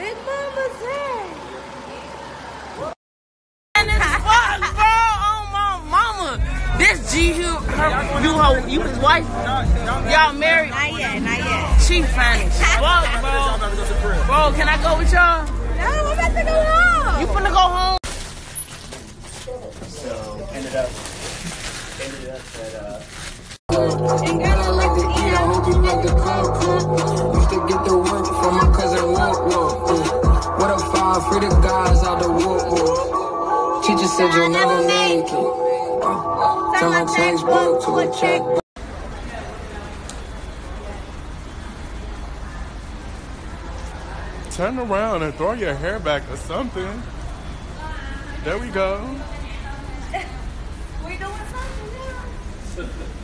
Big Mama's here. And it's fun, bro. Oh my mama. This G, you his wife? Y'all married? Not yet. She fine as fuck, bro. Bro, can I go with y'all? No, I'm about to go home. You finna go home? So ended up that And girl, I like to eat, I hope you like the cook. Used to get the work from my cousin Whoop. What a fire, free the guys out the Whoop. Teacher said you'll never make it. Turn my textbook to a checkbook. Turn around and throw your hair back or something. There we go. We doing something now.